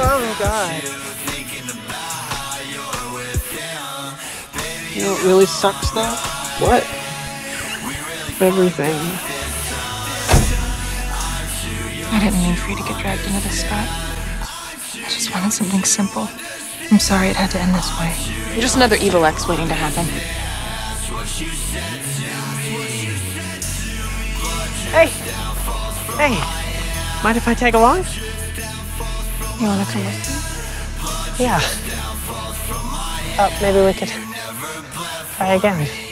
Oh, God. You know what really sucks, though? What? Everything. I didn't mean for you to get dragged into this spot. I just wanted something simple. I'm sorry it had to end this way. You're just another evil ex waiting to happen. Hey! Hey! Mind if I tag along? You wanna come with me? Yeah. Maybe we could try again.